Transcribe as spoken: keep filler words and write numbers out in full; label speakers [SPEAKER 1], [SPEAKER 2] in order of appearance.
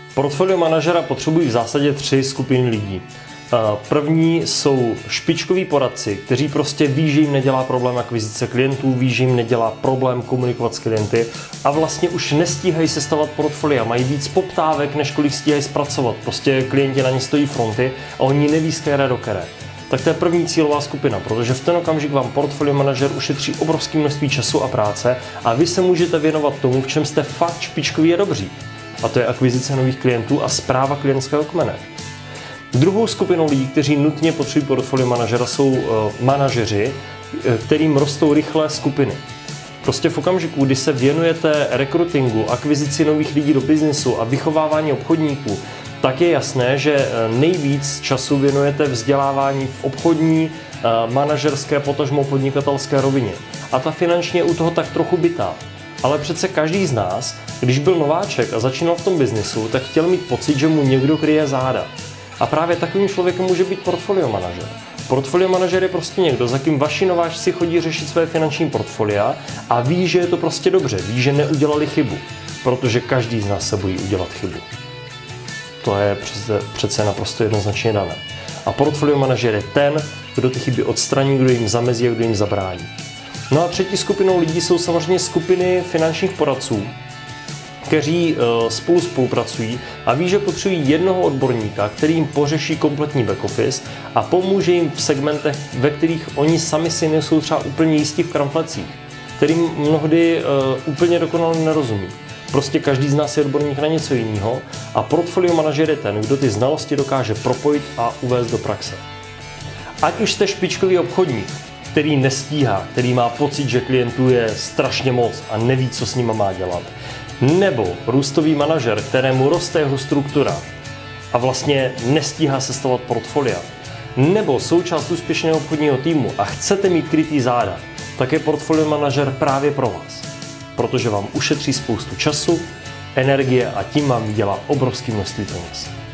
[SPEAKER 1] Portfolio manažera potřebují v zásadě tři skupiny lidí. První jsou špičkoví poradci, kteří prostě ví, že jim nedělá problém akvizice klientů, ví, že jim nedělá problém komunikovat s klienty a vlastně už nestíhají sestavovat portfolia, mají víc poptávek, než kolik stíhají zpracovat. Prostě klienti na ně stojí fronty a oni neví z které do které. Tak to je první cílová skupina, protože v ten okamžik vám portfolio manažer ušetří obrovské množství času a práce a vy se můžete věnovat tomu, v čem jste fakt špičkoví a dobří. A to je akvizice nových klientů a správa klientského kmene. Druhou skupinou lidí, kteří nutně potřebují portfolio manažera, jsou uh, manažeři, kterým rostou rychlé skupiny. Prostě v okamžiku, kdy se věnujete rekrutingu, akvizici nových lidí do biznesu a vychovávání obchodníků, tak je jasné, že nejvíc času věnujete vzdělávání v obchodní, manažerské, potažmo podnikatelské rovině. A ta finančně je u toho tak trochu bitá. Ale přece každý z nás, když byl nováček a začínal v tom biznesu, tak chtěl mít pocit, že mu někdo kryje záda. A právě takovým člověkem může být portfolio manažer. Portfolio manažer je prostě někdo, za kým vaši nováčci chodí řešit své finanční portfolia a ví, že je to prostě dobře, ví, že neudělali chybu, protože každý z nás se bojí udělat chybu. To je přece, přece naprosto jednoznačně dané. A portfolio manažer je ten, kdo ty chyby odstraní, kdo jim zamezí a kdo jim zabrání. No a třetí skupinou lidí jsou samozřejmě skupiny finančních poradců, kteří spolu spolupracují a ví, že potřebují jednoho odborníka, který jim pořeší kompletní back office a pomůže jim v segmentech, ve kterých oni sami si nejsou třeba úplně jistí v kramflecích, kterým mnohdy uh, úplně dokonale nerozumí. Prostě každý z nás je odborník na něco jiného a portfolio manažer je ten, kdo ty znalosti dokáže propojit a uvést do praxe. Ať už jste špičkový obchodník, který nestíhá, který má pocit, že klientů je strašně moc a neví, co s nima má dělat, nebo růstový manažer, kterému roste jeho struktura a vlastně nestíhá sestavovat portfolia, nebo součást úspěšného obchodního týmu a chcete mít krytý záda, tak je portfolio manažer právě pro vás, protože vám ušetří spoustu času, energie a tím vám vydělá obrovské množství peněz.